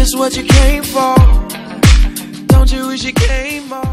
this what you came for? Don't you wish you came more?